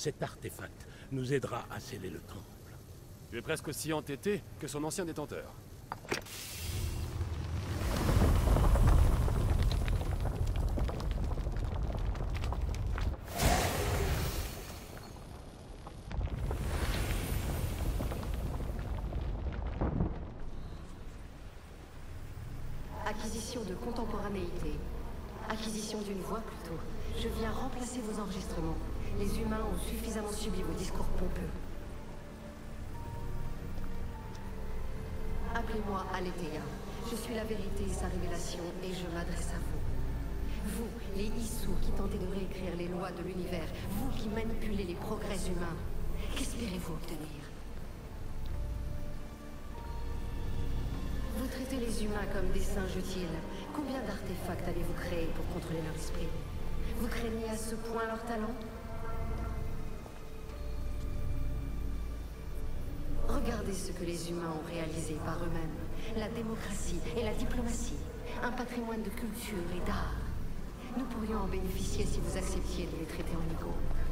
cet artefact nous aidera à sceller le temple. Tu es presque aussi entêté que son ancien détenteur. Acquisition de contemporanéité. Acquisition d'une voix plutôt. Je viens remplacer vos enregistrements. Les humains ont suffisamment subi vos discours pompeux. Appelez-moi Aletheia. Je suis la vérité et sa révélation, et je m'adresse à vous. Vous, les Issous qui tentez de réécrire les lois de l'univers, vous qui manipulez les progrès humains, qu'espérez-vous obtenir? Vous traitez les humains comme des singes utiles. Combien d'artefacts allez-vous créer pour contrôler leur esprit? Vous craignez à ce point leur talent? Regardez ce que les humains ont réalisé par eux-mêmes. La démocratie et la diplomatie. Un patrimoine de culture et d'art. Nous pourrions en bénéficier si vous acceptiez de les traiter en égaux.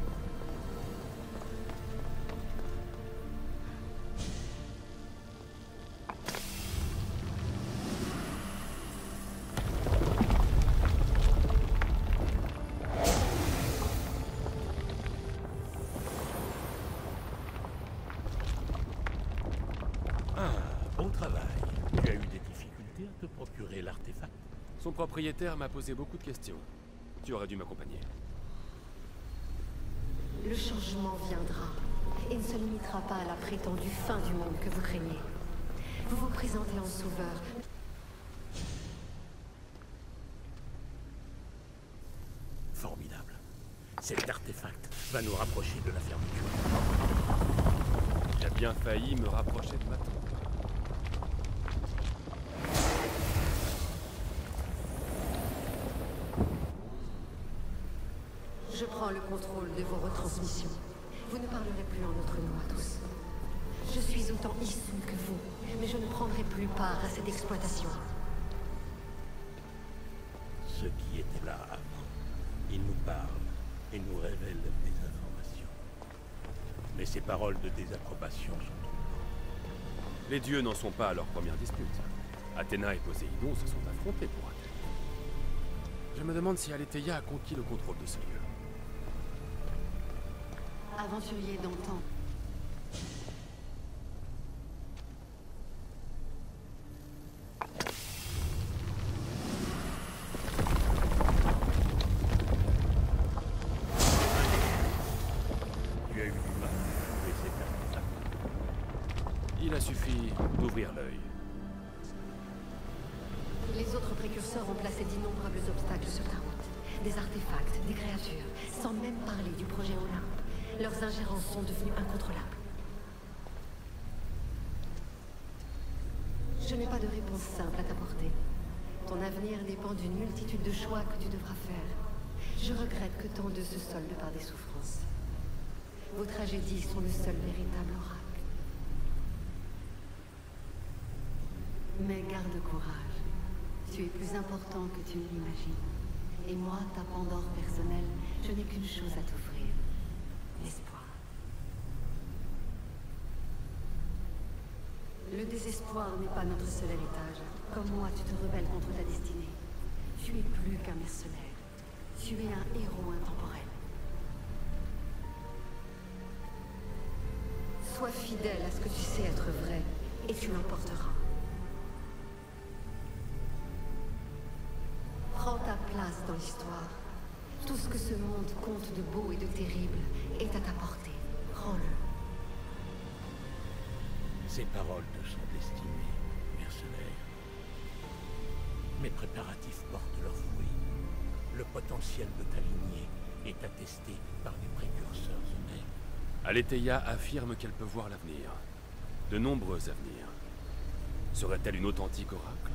Bon travail. Tu as eu des difficultés à te procurer l'artefact? Son propriétaire m'a posé beaucoup de questions. Tu aurais dû m'accompagner. Le changement viendra et ne se limitera pas à la prétendue fin du monde que vous craignez. Vous vous présentez en sauveur. Formidable. Cet artefact va nous rapprocher de la fermeture. J'ai bien failli me rapprocher de ma tombe. Je prends le contrôle de vos retransmissions. Vous ne parlerez plus en notre nom à tous. Je suis autant issue que vous, mais je ne prendrai plus part à cette exploitation. Ceux qui étaient là avant, ils nous parlent et nous révèlent des informations. Mais ces paroles de désapprobation sont troublantes. Les dieux n'en sont pas à leur première dispute. Athéna et Poséidon se sont affrontés pour Athènes. Je me demande si Aletheia a conquis le contrôle de ce lieu. Aventurier d'antan. Tu as eu du mal à trouver cet artefact. Il a suffi d'ouvrir l'œil. Les autres précurseurs ont placé d'innombrables obstacles sur ta route. Des artefacts, des créatures, sans même parler du projet Olympe. Leurs ingérences sont devenues incontrôlables. Je n'ai pas de réponse simple à t'apporter. Ton avenir dépend d'une multitude de choix que tu devras faire. Je regrette que tant de se soldent par des souffrances. Vos tragédies sont le seul véritable oracle. Mais garde courage. Tu es plus important que tu ne l'imagines. Et moi, ta Pandore personnelle, je n'ai qu'une chose à t'offrir. L'espoir. Le désespoir n'est pas notre seul héritage. Comme moi, tu te rebelles contre ta destinée. Tu es plus qu'un mercenaire. Tu es un héros intemporel. Sois fidèle à ce que tu sais être vrai, et tu l'emporteras. Prends ta place dans l'histoire. Tout ce que ce monde compte de beau et de terrible est à ta portée. Prends-le. Ces paroles te sont destinées, mercenaire. Mes préparatifs portent leurs fruits. Le potentiel de ta lignée est attesté par les précurseurs eux-mêmes. Aletheia affirme qu'elle peut voir l'avenir. De nombreux avenirs. Serait-elle une authentique oracle?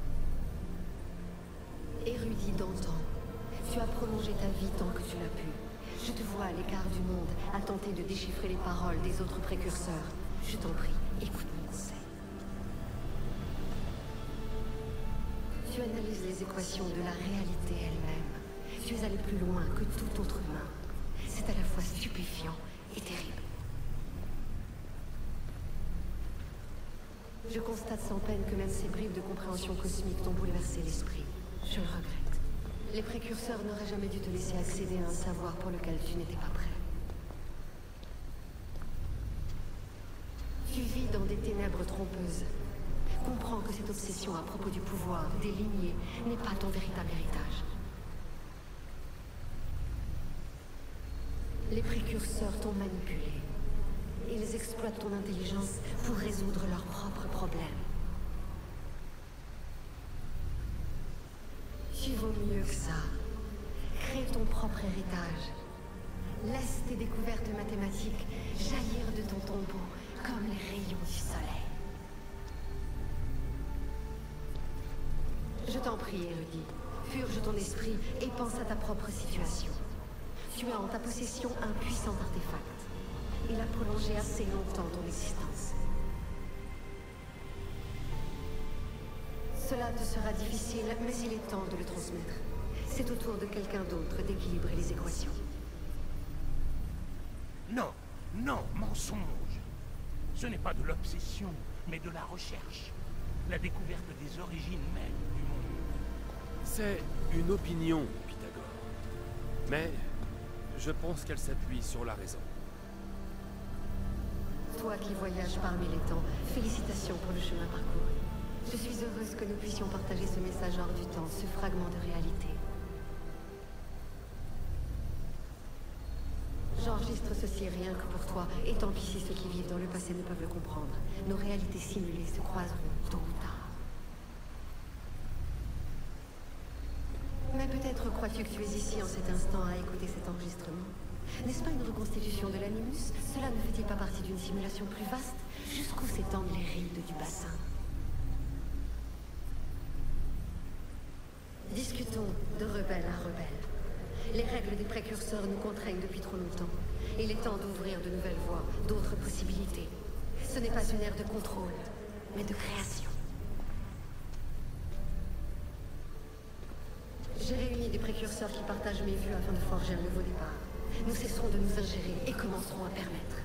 Érudit d'antan, tu as prolongé ta vie tant que tu l'as pu. Je te vois à l'écart du monde, à tenter de déchiffrer les paroles des autres précurseurs. Je t'en prie, écoute mon conseil. Tu analyses les équations de la réalité elle-même. Tu es allé plus loin que tout autre humain. C'est à la fois stupéfiant et terrible. Je constate sans peine que même ces bribes de compréhension cosmique t'ont bouleversé l'esprit. Je le regrette. Les précurseurs n'auraient jamais dû te laisser accéder à un savoir pour lequel tu n'étais pas prêt. Tu vis dans des ténèbres trompeuses. Comprends que cette obsession à propos du pouvoir, des lignées, n'est pas ton véritable héritage. Les précurseurs t'ont manipulé. Ils exploitent ton intelligence pour résoudre leurs propres problèmes. Tu vaux mieux que ça. Crée ton propre héritage. Laisse tes découvertes mathématiques jaillir de ton tombeau comme les rayons du soleil. Je t'en prie, érudit. Purge ton esprit et pense à ta propre situation. Tu as en ta possession un puissant artefact. Il a prolongé assez longtemps ton existence. Cela te sera difficile, mais il est temps de le transmettre. C'est au tour de quelqu'un d'autre d'équilibrer les équations. Non, non, mensonge. Ce n'est pas de l'obsession, mais de la recherche. La découverte des origines même du monde. C'est une opinion, Pythagore. Mais je pense qu'elle s'appuie sur la raison. Toi qui voyages parmi les temps, félicitations pour le chemin parcouru. Je suis heureuse que nous puissions partager ce message hors du temps, ce fragment de réalité. J'enregistre ceci rien que pour toi, et tant pis si ceux qui vivent dans le passé ne peuvent le comprendre. Nos réalités simulées se croiseront tôt ou tard. Mais peut-être crois-tu que tu es ici en cet instant à écouter cet enregistrement? N'est-ce pas une reconstitution de l'animus? Cela ne fait-il pas partie d'une simulation plus vaste? Jusqu'où s'étendent les rides du bassin? Discutons de rebelle à rebelle. Les règles des précurseurs nous contraignent depuis trop longtemps. Il est temps d'ouvrir de nouvelles voies, d'autres possibilités. Ce n'est pas une ère de contrôle, mais de création. J'ai réuni des précurseurs qui partagent mes vues afin de forger un nouveau départ. Nous cesserons de nous ingérer et commencerons à permettre.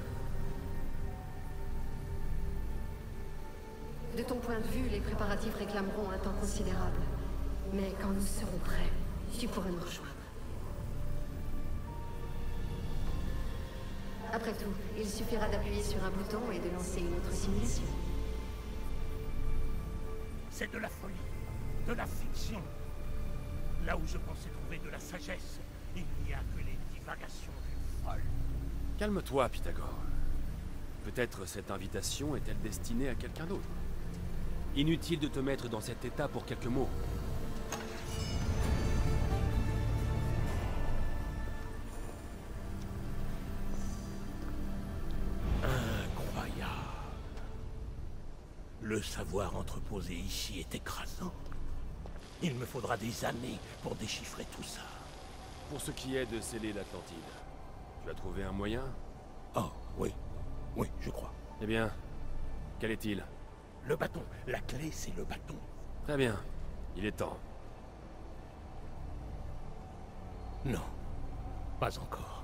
De ton point de vue, les préparatifs réclameront un temps considérable. Mais quand nous serons prêts, tu pourras nous rejoindre. Après tout, il suffira d'appuyer sur un bouton et de lancer une autre simulation. C'est de la folie, de la fiction. Là où je pensais trouver de la sagesse, il n'y a que les divagations d'une folle. Calme-toi, Pythagore. Peut-être cette invitation est-elle destinée à quelqu'un d'autre. Inutile de te mettre dans cet état pour quelques mots. Incroyable. Le savoir entreposé ici est écrasant. Il me faudra des années pour déchiffrer tout ça. Pour ce qui est de sceller l'Atlantide, tu as trouvé un moyen? Oh, oui. Oui, je crois. Eh bien, quel est-il? Le bâton. La clé, c'est le bâton. Très bien. Il est temps. Non. Pas encore.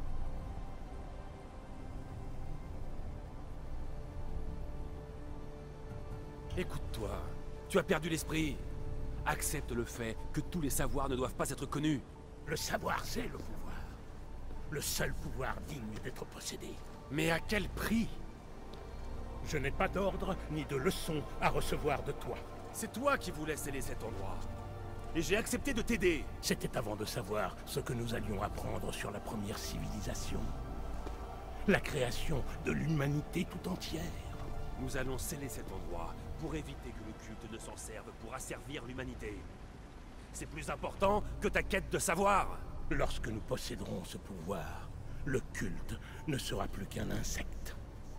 Écoute-toi. Tu as perdu l'esprit. Accepte le fait que tous les savoirs ne doivent pas être connus. Le savoir, c'est le pouvoir. Le seul pouvoir digne d'être possédé. Mais à quel prix? Je n'ai pas d'ordre ni de leçon à recevoir de toi. C'est toi qui voulais sceller cet endroit. Et j'ai accepté de t'aider. C'était avant de savoir ce que nous allions apprendre sur la première civilisation. La création de l'humanité tout entière. Nous allons sceller cet endroit pour éviter que le culte ne s'en serve pour asservir l'humanité. C'est plus important que ta quête de savoir. Lorsque nous posséderons ce pouvoir, le culte ne sera plus qu'un insecte.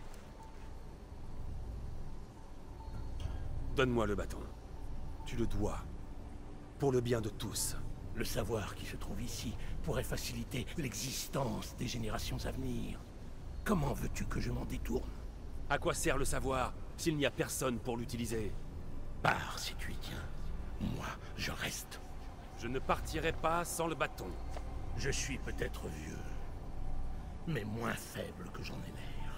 Donne-moi le bâton. Tu le dois. Pour le bien de tous. Le savoir qui se trouve ici pourrait faciliter l'existence des générations à venir. Comment veux-tu que je m'en détourne? À quoi sert le savoir s'il n'y a personne pour l'utiliser? Pars si tu y tiens. Moi, je reste. Je ne partirai pas sans le bâton. Je suis peut-être vieux, mais moins faible que j'en ai l'air.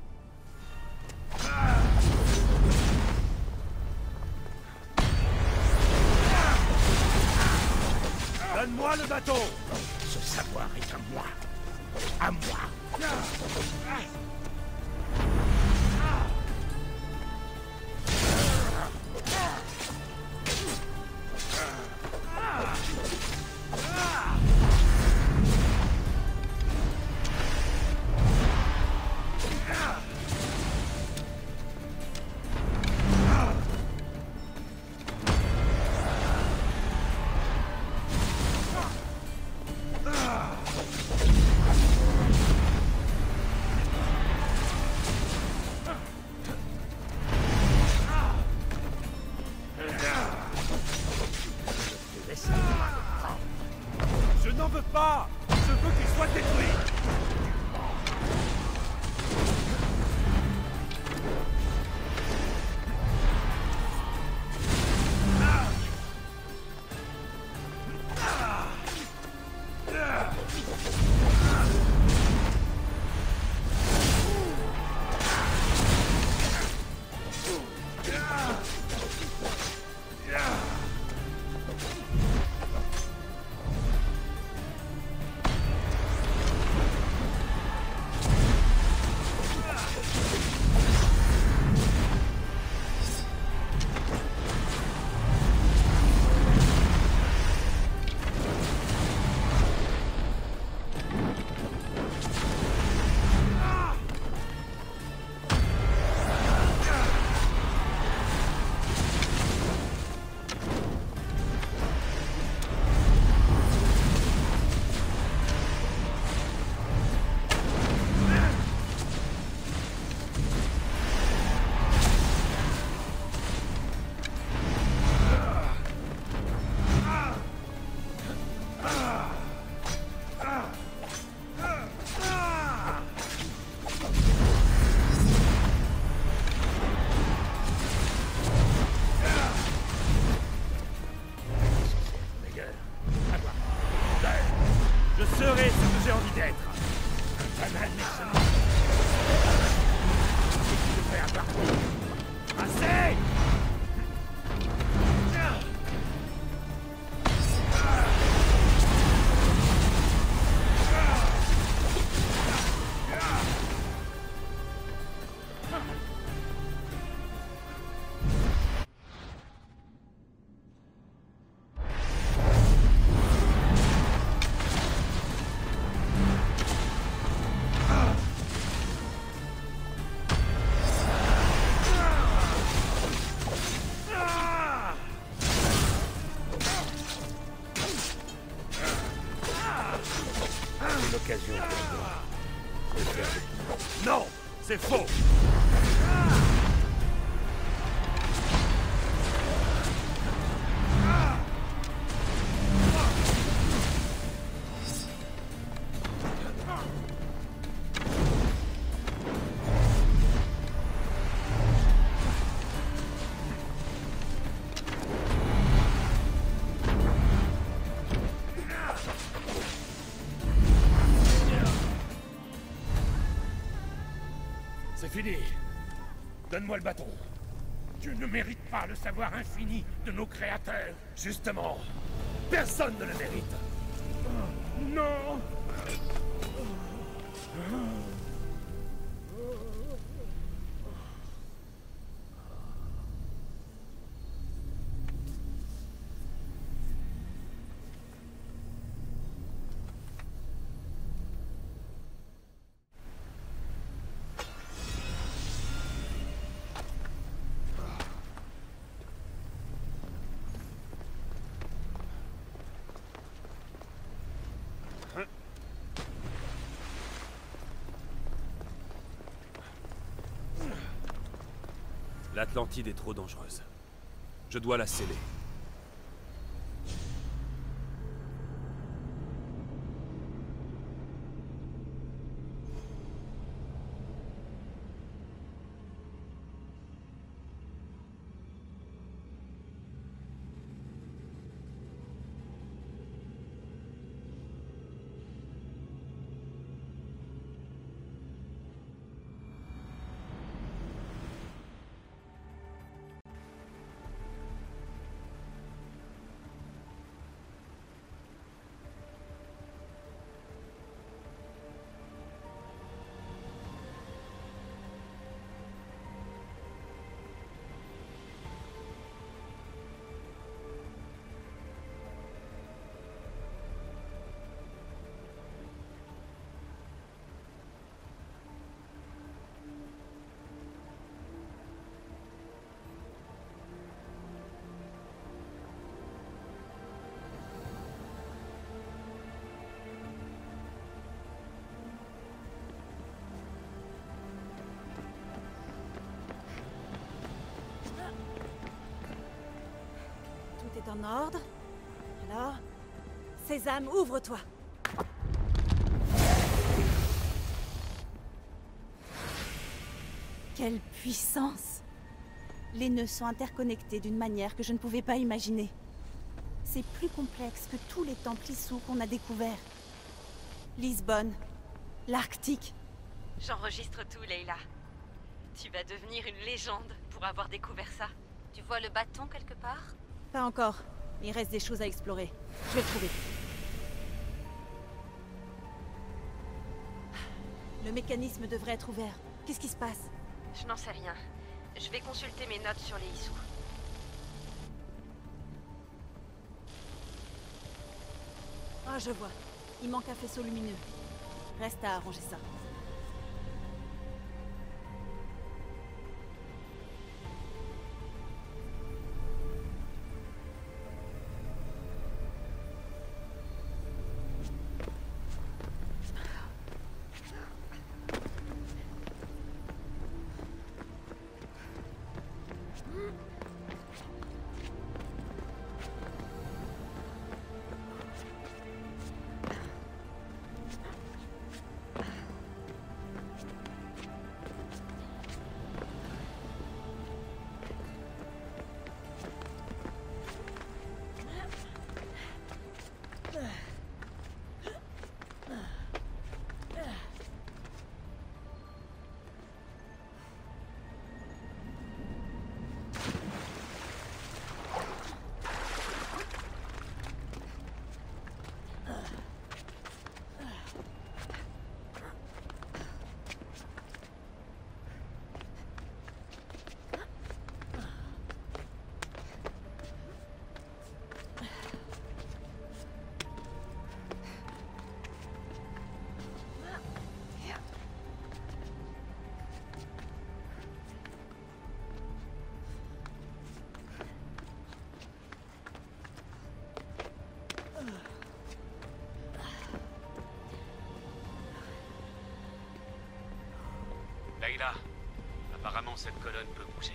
Donne-moi le bâton! Ce savoir est à moi. À moi. Je n'en veux pas! Je veux qu'il soit détruit! Je serai ce que j'ai envie d'être. Un banal mercenaire. Et tu devrais avoir Assez! l'occasion pour moi de faire le... Non! C'est faux! C'est fini. Donne-moi le bâton. Tu ne mérites pas le savoir infini de nos créateurs. Justement, personne ne le mérite. Non. L'Atlantide est trop dangereuse. Je dois la sceller. est en ordre. Alors... Sésame, ouvre-toi. Quelle puissance! Les nœuds sont interconnectés d'une manière que je ne pouvais pas imaginer. C'est plus complexe que tous les temples Issou qu'on a découverts. Lisbonne, l'Arctique. J'enregistre tout, Leila. Tu vas devenir une légende pour avoir découvert ça. Tu vois le bâton quelque part? Pas encore. Il reste des choses à explorer. Je vais le trouver. Le mécanisme devrait être ouvert. Qu'est-ce qui se passe? Je n'en sais rien. Je vais consulter mes notes sur les Issou. Ah, je vois. Il manque un faisceau lumineux. Reste à arranger ça. Leila, apparemment cette colonne peut bouger.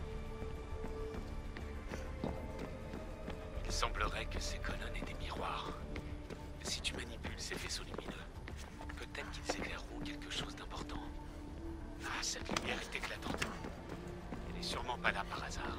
Il semblerait que ces colonnes aient des miroirs. Si tu manipules ces faisceaux lumineux, peut-être qu'ils éclaireront quelque chose d'important. Ah, cette lumière est éclatante. Elle est sûrement pas là par hasard.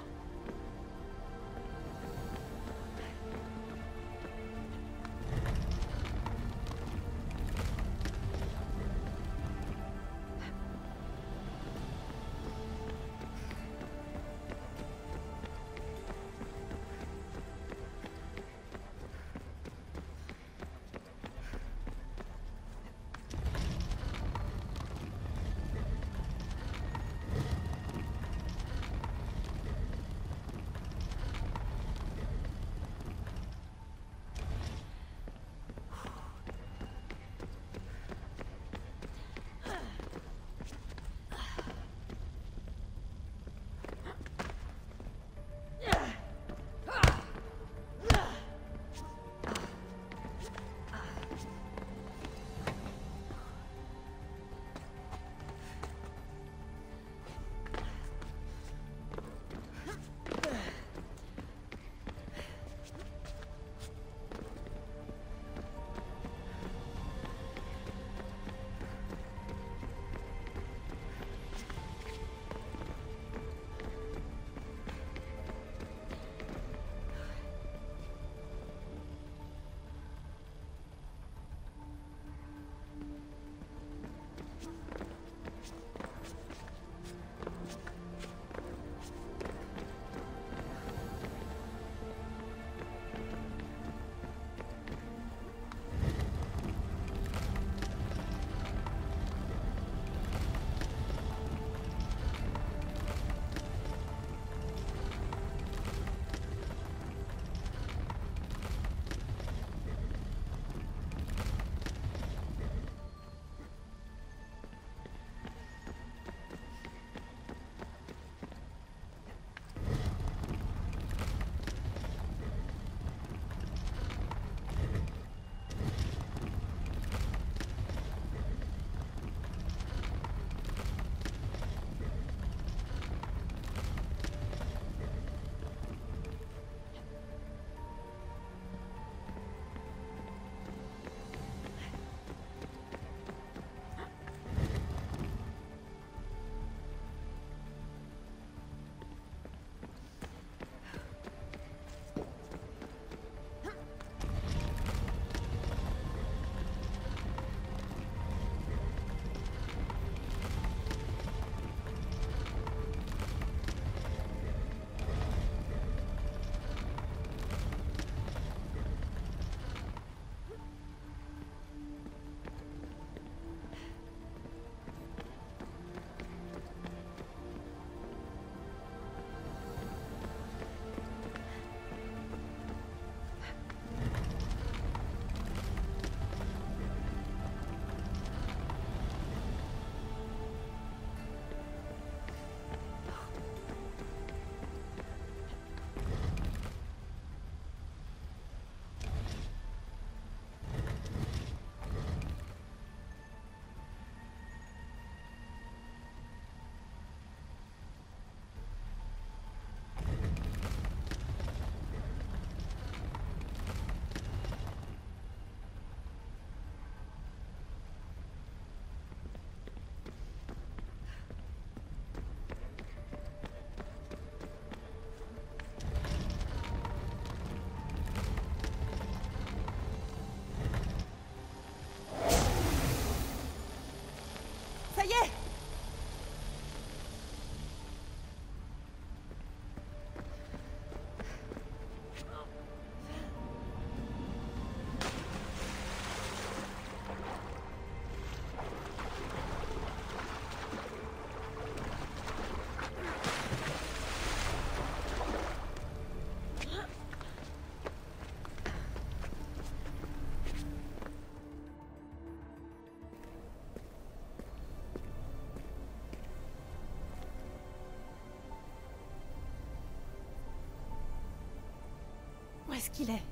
qu'il est.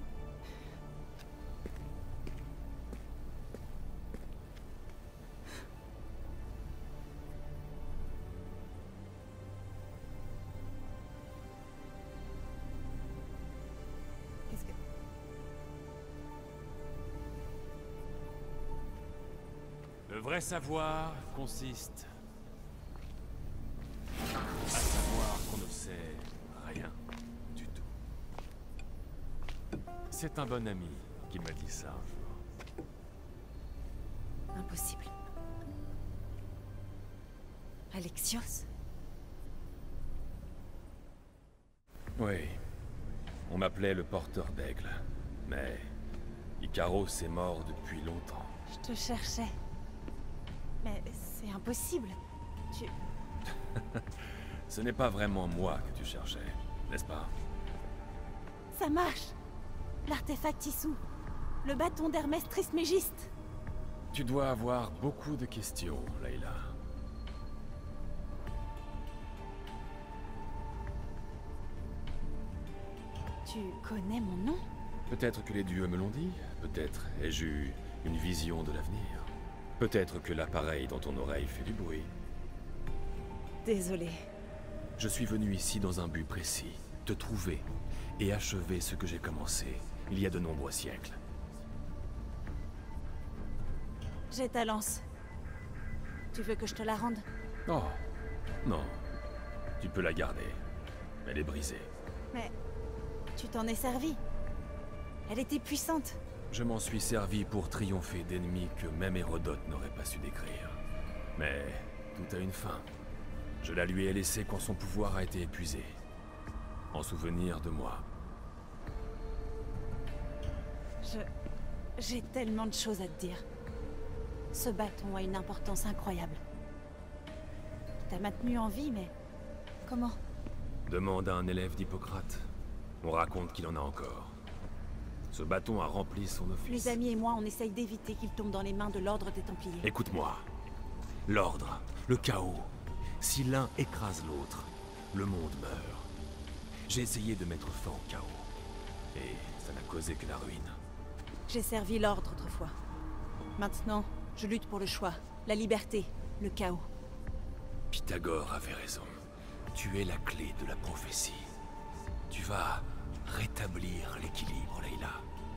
Qu'est-ce que... Le vrai savoir consiste à savoir qu'on ne sait rien du tout. C'est un bon ami qui m'a dit ça un jour. Impossible. Alexios? Oui. On m'appelait le porteur d'aigle. Mais Icaros est mort depuis longtemps. Je te cherchais. Mais c'est impossible. Tu... Ce n'est pas vraiment moi que tu cherchais, n'est-ce pas? Ça marche! L'artefact Issou. Le bâton d'Hermès Trismégiste. Tu dois avoir beaucoup de questions, Layla. Tu connais mon nom? Peut-être que les dieux me l'ont dit, peut-être ai-je eu une vision de l'avenir. Peut-être que l'appareil dans ton oreille fait du bruit. Désolée. Je suis venu ici dans un but précis, te trouver et achever ce que j'ai commencé il y a de nombreux siècles. J'ai ta lance. Tu veux que je te la rende? Oh, non. Tu peux la garder. Elle est brisée. Mais tu t'en es servi. Elle était puissante. Je m'en suis servi pour triompher d'ennemis que même Hérodote n'aurait pas su décrire. Mais tout a une fin. Je la lui ai laissée quand son pouvoir a été épuisé. En souvenir de moi. J'ai tellement de choses à te dire. Ce bâton a une importance incroyable. Il t'a maintenu en vie, mais... comment? Demande à un élève d'Hippocrate. On raconte qu'il en a encore. Ce bâton a rempli son office. Les amis et moi, on essaye d'éviter qu'il tombe dans les mains de l'Ordre des Templiers. Écoute-moi. L'ordre, le chaos. Si l'un écrase l'autre, le monde meurt. J'ai essayé de mettre fin au chaos. Et ça n'a causé que la ruine. J'ai servi l'Ordre autrefois. Maintenant, je lutte pour le choix, la liberté, le chaos. Pythagore avait raison. Tu es la clé de la prophétie. Tu vas rétablir l'équilibre, Layla.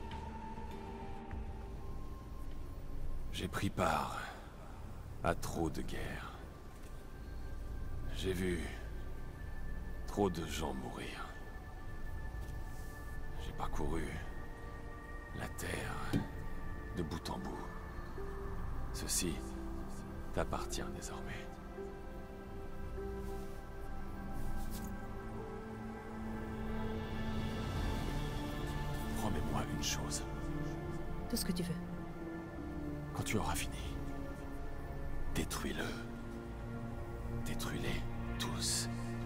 J'ai pris part à trop de guerres. J'ai vu trop de gens mourir. J'ai parcouru la terre de bout en bout. Ceci t'appartient désormais. Promets-moi une chose. Tout ce que tu veux. Quand tu auras fini, détruis-le. Détruis-les tous.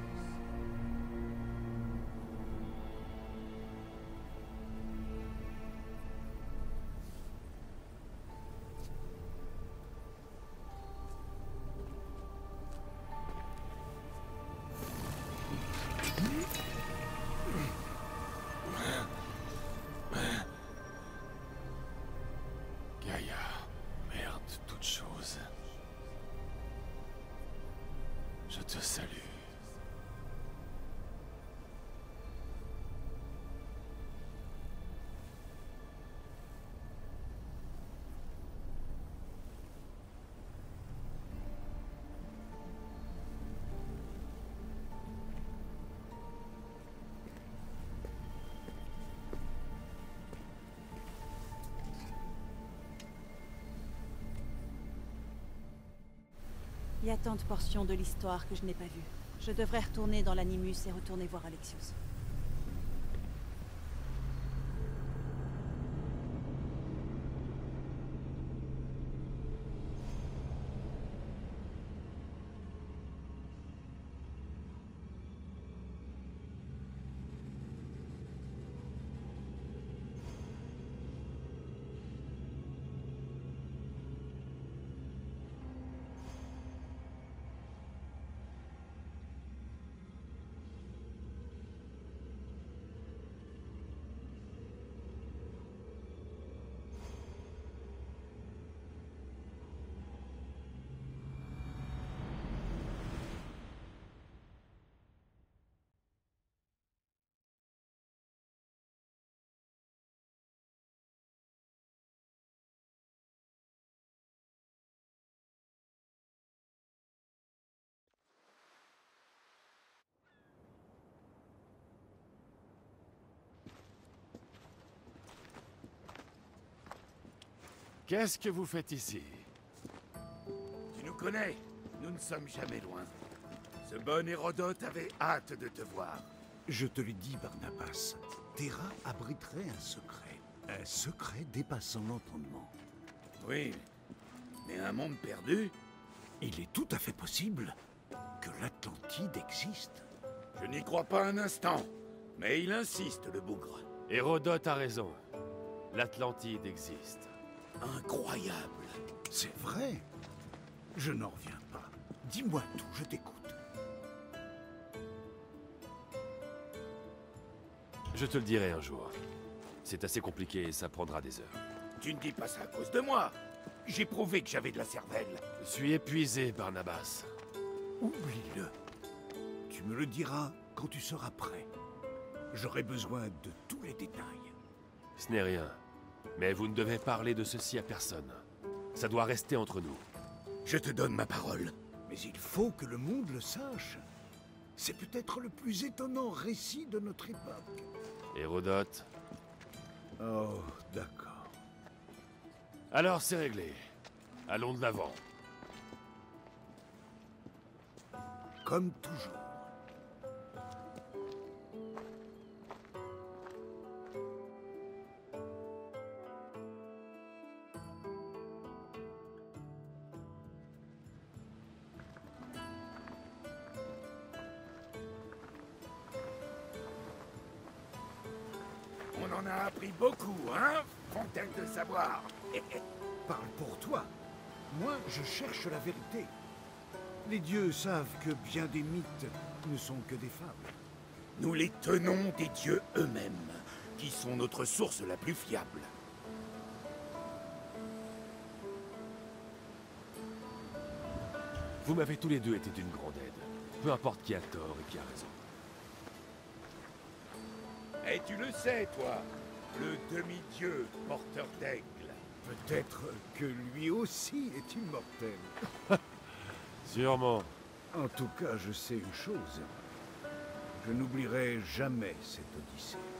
Gaïa, mère de toutes choses. Je te salue. Il y a tant de portions de l'histoire que je n'ai pas vues. Je devrais retourner dans l'Animus et retourner voir Alexios. Qu'est-ce que vous faites ici? Tu nous connais, nous ne sommes jamais loin. Ce bon Hérodote avait hâte de te voir. Je te l'ai dit, Barnabas. Terra abriterait un secret. Un secret dépassant l'entendement. Oui, mais un monde perdu? Il est tout à fait possible que l'Atlantide existe. Je n'y crois pas un instant, mais il insiste, le bougre. Hérodote a raison. L'Atlantide existe. Incroyable. C'est vrai. Je n'en reviens pas. Dis-moi tout, je t'écoute. Je te le dirai un jour. C'est assez compliqué et ça prendra des heures. Tu ne dis pas ça à cause de moi. J'ai prouvé que j'avais de la cervelle. Je suis épuisé, Barnabas. Oublie-le. Tu me le diras quand tu seras prêt. J'aurai besoin de tous les détails. Ce n'est rien. Mais vous ne devez parler de ceci à personne. Ça doit rester entre nous. Je te donne ma parole. Mais il faut que le monde le sache. C'est peut-être le plus étonnant récit de notre époque. Hérodote. Oh, d'accord. Alors c'est réglé. Allons de l'avant. Comme toujours. On en a appris beaucoup, hein, Fontaine de savoir. Parle pour toi. Moi, je cherche la vérité. Les dieux savent que bien des mythes ne sont que des fables. Nous les tenons des dieux eux-mêmes, qui sont notre source la plus fiable. Vous m'avez tous les deux été d'une grande aide. Peu importe qui a tort et qui a raison. Et tu le sais, toi, le demi-dieu porteur d'aigle. Peut-être que lui aussi est immortel. Sûrement. En tout cas, je sais une chose. Je n'oublierai jamais cette odyssée.